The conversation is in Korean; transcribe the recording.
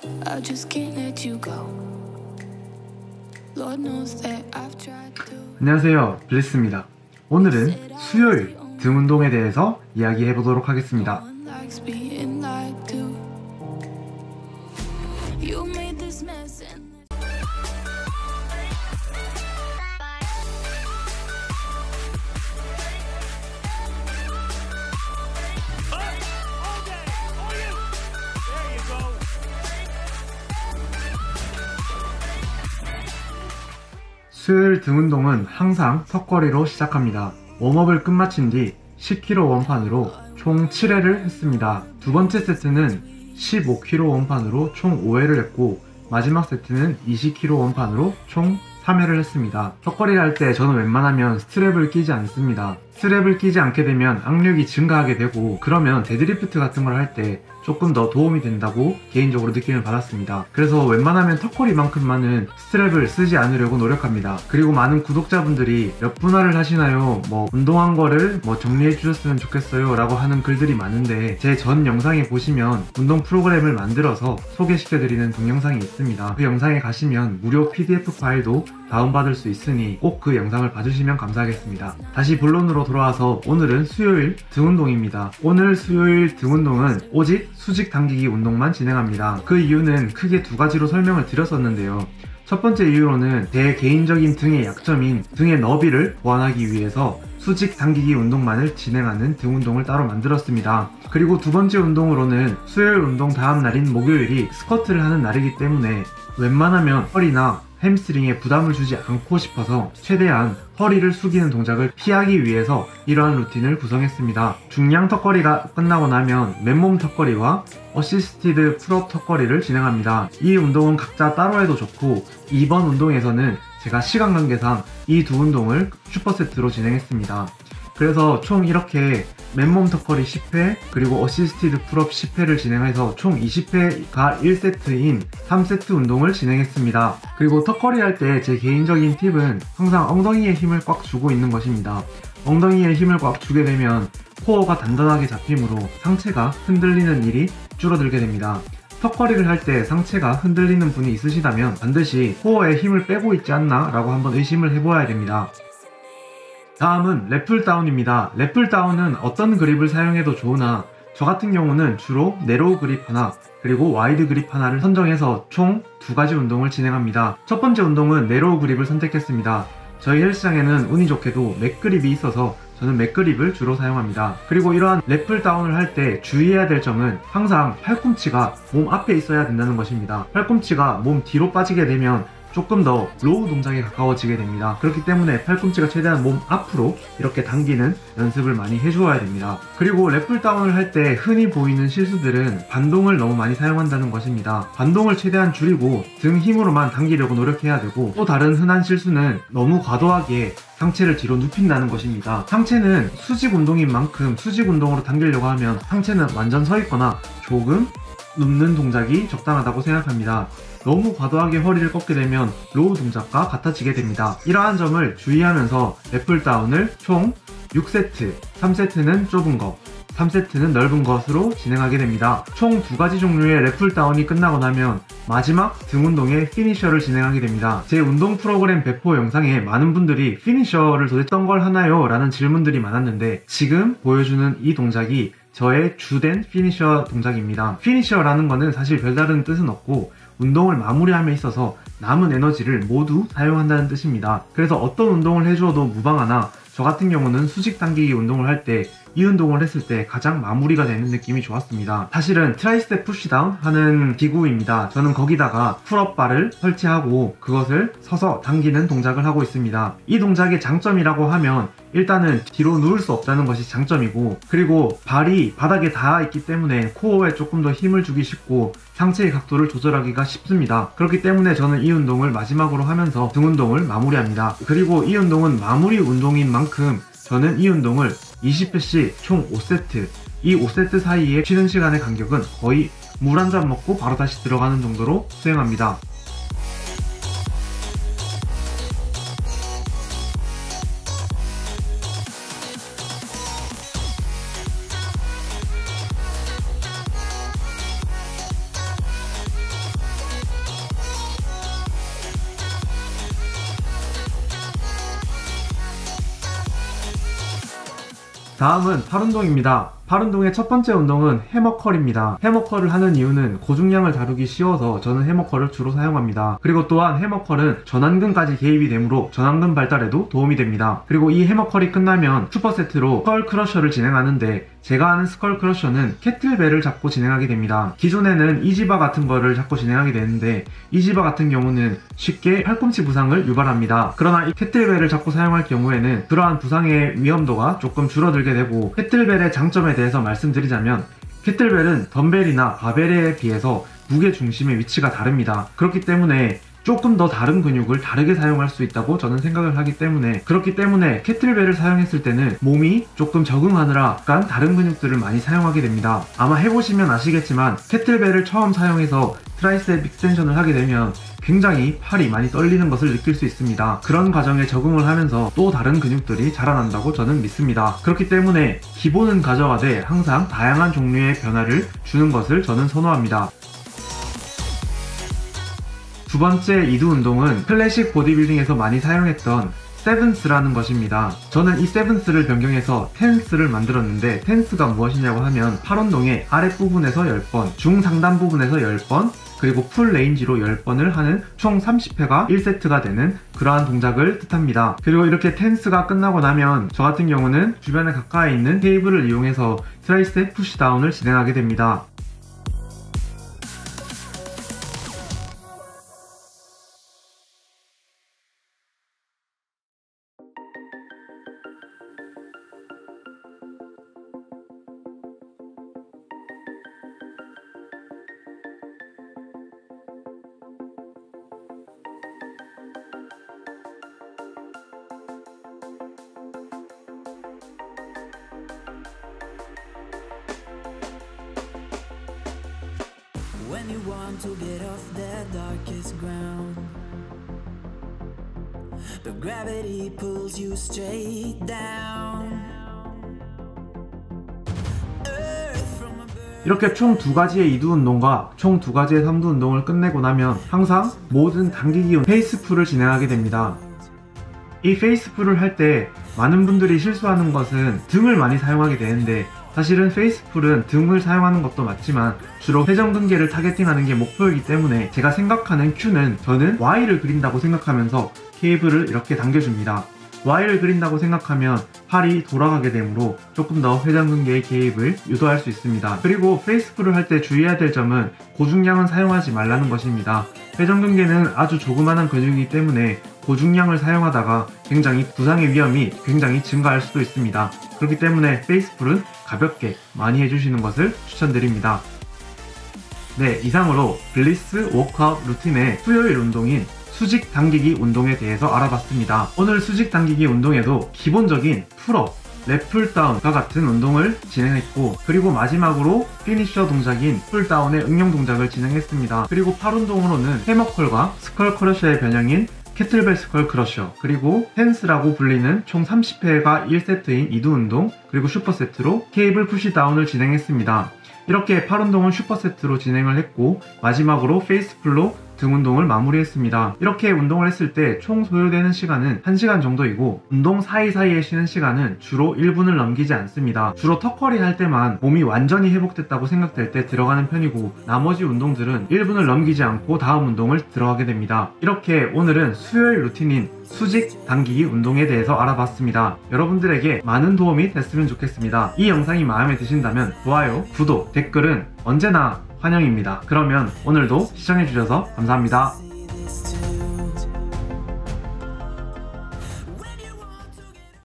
I just can't let you go. Lord knows that I've tried to. 안녕하세요, 블리스입니다. 오늘은 수요일 등 운동에 대해서 이야기해 보도록 하겠습니다. No one likes being lied to. You made this mess and 수요일 등 운동은 항상 턱걸이로 시작합니다. 웜업을 끝마친 뒤 10kg 원판으로 총 7회를 했습니다. 두 번째 세트는 15kg 원판으로 총 5회를 했고, 마지막 세트는 20kg 원판으로 총 3회를 했습니다. 턱걸이를 할 때 저는 웬만하면 스트랩을 끼지 않습니다. 스트랩을 끼지 않게 되면 악력이 증가하게 되고, 그러면 데드리프트 같은 걸 할 때 조금 더 도움이 된다고 개인적으로 느낌을 받았습니다. 그래서 웬만하면 턱걸이만큼만은 스트랩을 쓰지 않으려고 노력합니다. 그리고 많은 구독자분들이 몇 분할을 하시나요? 운동한 거를 정리해 주셨으면 좋겠어요 라고 하는 글들이 많은데, 제 전 영상에 보시면 운동 프로그램을 만들어서 소개시켜 드리는 동영상이 있습니다. 그 영상에 가시면 무료 PDF 파일도 다운받을 수 있으니 꼭 그 영상을 봐주시면 감사하겠습니다. 다시 본론으로 돌아와서 오늘은 수요일 등 운동입니다. 오늘 수요일 등 운동은 오직 수직 당기기 운동만 진행합니다. 그 이유는 크게 두 가지로 설명을 드렸었는데요. 첫 번째 이유로는 제 개인적인 등의 약점인 등의 너비를 보완하기 위해서 수직 당기기 운동만을 진행하는 등 운동을 따로 만들었습니다. 그리고 두 번째 운동으로는 수요일 운동 다음 날인 목요일이 스쿼트를 하는 날이기 때문에 웬만하면 허리나 햄스트링에 부담을 주지 않고 싶어서 최대한 허리를 숙이는 동작을 피하기 위해서 이러한 루틴을 구성했습니다. 중량 턱걸이가 끝나고 나면 맨몸 턱걸이와 어시스티드 풀업 턱걸이를 진행합니다. 이 운동은 각자 따로 해도 좋고, 이번 운동에서는 제가 시간 관계상 이 두 운동을 슈퍼세트로 진행했습니다. 그래서 총 이렇게 맨몸 턱걸이 10회 그리고 어시스티드 풀업 10회를 진행해서 총 20회가 1세트인 3세트 운동을 진행했습니다. 그리고 턱걸이 할 때 제 개인적인 팁은 항상 엉덩이에 힘을 꽉 주고 있는 것입니다. 엉덩이에 힘을 꽉 주게 되면 코어가 단단하게 잡히므로 상체가 흔들리는 일이 줄어들게 됩니다. 턱걸이를 할 때 상체가 흔들리는 분이 있으시다면 반드시 코어에 힘을 빼고 있지 않나 라고 한번 의심을 해보아야 됩니다. 다음은 랩풀다운입니다. 랩풀다운은 어떤 그립을 사용해도 좋으나 저 같은 경우는 주로 네로우 그립 하나 그리고 와이드 그립 하나를 선정해서 총 두 가지 운동을 진행합니다. 첫 번째 운동은 네로우 그립을 선택했습니다. 저희 헬스장에는 운이 좋게도 맥그립이 있어서 저는 맥그립을 주로 사용합니다. 그리고 이러한 랩풀다운을 할 때 주의해야 될 점은 항상 팔꿈치가 몸 앞에 있어야 된다는 것입니다. 팔꿈치가 몸 뒤로 빠지게 되면 조금 더 로우 동작에 가까워지게 됩니다. 그렇기 때문에 팔꿈치가 최대한 몸 앞으로 이렇게 당기는 연습을 많이 해주어야 됩니다. 그리고 랩풀다운을 할 때 흔히 보이는 실수들은 반동을 너무 많이 사용한다는 것입니다. 반동을 최대한 줄이고 등 힘으로만 당기려고 노력해야 되고, 또 다른 흔한 실수는 너무 과도하게 상체를 뒤로 눕힌다는 것입니다. 상체는 수직 운동인 만큼 수직 운동으로 당기려고 하면 상체는 완전 서 있거나 조금 눕는 동작이 적당하다고 생각합니다. 너무 과도하게 허리를 꺾게 되면 로우 동작과 같아지게 됩니다. 이러한 점을 주의하면서 랩풀다운을 총 6세트, 3세트는 좁은 것, 3세트는 넓은 것으로 진행하게 됩니다. 총 두 가지 종류의 랩풀다운이 끝나고 나면 마지막 등 운동의 피니셔를 진행하게 됩니다. 제 운동 프로그램 배포 영상에 많은 분들이 피니셔를 도대체 어떤 걸 하나요? 라는 질문들이 많았는데, 지금 보여주는 이 동작이 저의 주된 피니셔 동작입니다. 피니셔라는 거는 사실 별다른 뜻은 없고 운동을 마무리함에 있어서 남은 에너지를 모두 사용한다는 뜻입니다. 그래서 어떤 운동을 해주어도 무방하나 저 같은 경우는 수직 당기기 운동을 할 때 이 운동을 했을 때 가장 마무리가 되는 느낌이 좋았습니다. 사실은 트라이스텝 푸시다운 하는 기구입니다. 저는 거기다가 풀업바를 설치하고 그것을 서서 당기는 동작을 하고 있습니다. 이 동작의 장점이라고 하면 일단은 뒤로 누울 수 없다는 것이 장점이고, 그리고 발이 바닥에 닿아 있기 때문에 코어에 조금 더 힘을 주기 쉽고 상체의 각도를 조절하기가 쉽습니다. 그렇기 때문에 저는 이 운동을 마지막으로 하면서 등 운동을 마무리합니다. 그리고 이 운동은 마무리 운동인 만큼 저는 이 운동을 20회씩 총 5세트, 이 5세트 사이에 쉬는 시간의 간격은 거의 물 한 잔 먹고 바로 다시 들어가는 정도로 수행합니다. 다음은 팔 운동입니다. 팔 운동의 첫 번째 운동은 해머컬입니다. 해머컬을 하는 이유는 고중량을 다루기 쉬워서 저는 해머컬을 주로 사용합니다. 그리고 또한 해머컬은 전완근까지 개입이 되므로 전완근 발달에도 도움이 됩니다. 그리고 이 해머컬이 끝나면 슈퍼세트로 스컬 크러셔를 진행하는데, 제가 하는 스컬 크러셔는 캐틀벨을 잡고 진행하게 됩니다. 기존에는 이지바 같은 거를 잡고 진행하게 되는데, 이지바 같은 경우는 쉽게 팔꿈치 부상을 유발합니다. 그러나 이 캐틀벨을 잡고 사용할 경우에는 그러한 부상의 위험도가 조금 줄어들게 되고, 캐틀벨의 장점에 대해서 말씀드리자면, 캐틀벨은 덤벨이나 바벨에 비해서 무게 중심의 위치가 다릅니다. 그렇기 때문에 조금 더 다른 근육을 다르게 사용할 수 있다고 저는 생각을 하기 때문에, 그렇기 때문에 캐틀벨을 사용했을 때는 몸이 조금 적응하느라 약간 다른 근육들을 많이 사용하게 됩니다. 아마 해보시면 아시겠지만 캐틀벨을 처음 사용해서 트라이셉 익스텐션을 하게 되면 굉장히 팔이 많이 떨리는 것을 느낄 수 있습니다. 그런 과정에 적응을 하면서 또 다른 근육들이 자라난다고 저는 믿습니다. 그렇기 때문에 기본은 가져가되 항상 다양한 종류의 변화를 주는 것을 저는 선호합니다. 두 번째 이두 운동은 클래식 보디빌딩에서 많이 사용했던 세븐스라는 것입니다. 저는 이 세븐스를 변경해서 텐스를 만들었는데, 텐스가 무엇이냐고 하면 팔 운동의 아랫부분에서 10번, 중상단 부분에서 10번, 그리고 풀 레인지로 10번을 하는 총 30회가 1세트가 되는 그러한 동작을 뜻합니다. 그리고 이렇게 텐스가 끝나고 나면 저 같은 경우는 주변에 가까이 있는 테이블을 이용해서 트라이셉 푸시다운을 진행하게 됩니다. When you want to get off the darkest ground, but gravity pulls you straight down. 이렇게 총 두 가지의 이두 운동과 총 두 가지의 삼두 운동을 끝내고 나면 항상 모든 당기기 페이스풀을 진행하게 됩니다. 이 페이스풀을 할 때 많은 분들이 실수하는 것은 등을 많이 사용하게 되는데, 사실은 페이스풀은 등을 사용하는 것도 맞지만 주로 회전근개를 타겟팅하는 게 목표이기 때문에, 제가 생각하는 큐는 저는 Y를 그린다고 생각하면서 케이블을 이렇게 당겨줍니다. Y를 그린다고 생각하면 팔이 돌아가게 되므로 조금 더 회전근개의 개입을 유도할 수 있습니다. 그리고 페이스풀을 할 때 주의해야 될 점은 고중량은 사용하지 말라는 것입니다. 회전근개는 아주 조그마한 근육이기 때문에 고중량을 사용하다가 굉장히 부상의 위험이 굉장히 증가할 수도 있습니다. 그렇기 때문에 페이스풀은 가볍게 많이 해주시는 것을 추천드립니다. 네, 이상으로 블리스 워크아웃 루틴의 수요일 운동인 수직 당기기 운동에 대해서 알아봤습니다. 오늘 수직 당기기 운동에도 기본적인 풀업, 랩풀다운과 같은 운동을 진행했고, 그리고 마지막으로 피니셔 동작인 풀다운의 응용 동작을 진행했습니다. 그리고 팔 운동으로는 해머컬과 스컬 크러셔의 변형인 캐틀벨 스컬 크러셔, 그리고 텐스라고 불리는 총 30회가 1세트인 이두 운동, 그리고 슈퍼세트로 케이블 푸시다운을 진행했습니다. 이렇게 팔 운동은 슈퍼세트로 진행을 했고, 마지막으로 페이스풀로 등 운동을 마무리했습니다. 이렇게 운동을 했을 때 총 소요되는 시간은 1시간 정도이고, 운동 사이사이에 쉬는 시간은 주로 1분을 넘기지 않습니다. 주로 턱걸이 할 때만 몸이 완전히 회복됐다고 생각될 때 들어가는 편이고, 나머지 운동들은 1분을 넘기지 않고 다음 운동을 들어가게 됩니다. 이렇게 오늘은 수요일 루틴인 수직 당기기 운동에 대해서 알아봤습니다. 여러분들에게 많은 도움이 됐으면 좋겠습니다. 이 영상이 마음에 드신다면 좋아요, 구독, 댓글은 언제나 환영입니다. 그러면 오늘도 시청해주셔서 감사합니다.